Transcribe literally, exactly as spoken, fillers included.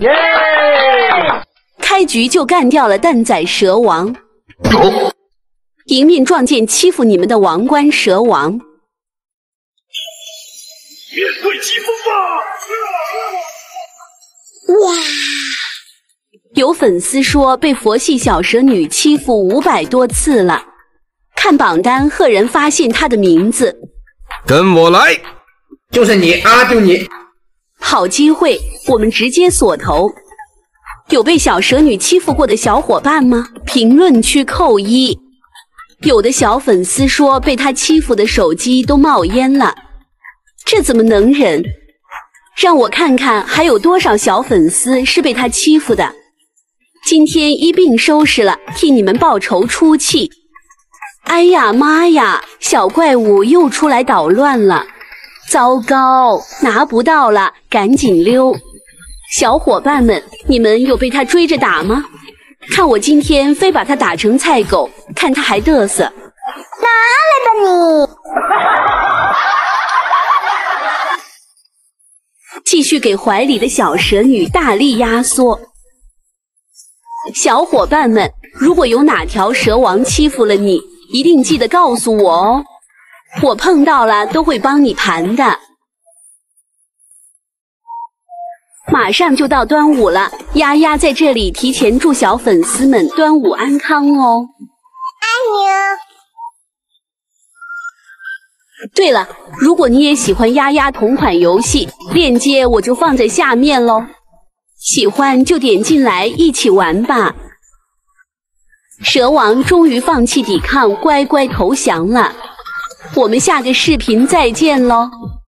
耶！ 开局就干掉了蛋仔蛇王，迎面撞见欺负你们的王冠蛇王。面对疾风吧！ 哇！有粉丝说被佛系小蛇女欺负五百多次了。看榜单，赫然发现她的名字。 跟我来！ 就是你啊，就你！ 好机会，我们直接锁头。有被小蛇女欺负过的小伙伴吗？评论区扣一。有的小粉丝说被她欺负的手机都冒烟了，这怎么能忍？让我看看还有多少小粉丝是被她欺负的。今天一并收拾了，替你们报仇出气。哎呀妈呀，小怪物又出来捣乱了。糟糕，拿不到了，赶紧溜！小伙伴们，你们有被他追着打吗？看我今天非把他打成菜狗，看他还嘚瑟。 拿来吧你！继续给怀里的小蛇女大力压缩。小伙伴们，如果有哪条蛇王欺负了你，一定记得告诉我哦。我碰到了都会帮你盘的。马上就到端午了，丫丫在这里提前祝小粉丝们端午安康哦。 爱你哦。 对了，如果你也喜欢丫丫同款游戏，链接我就放在下面咯。喜欢就点进来一起玩吧。蛇王终于放弃抵抗，乖乖投降了。我们下个视频再见咯。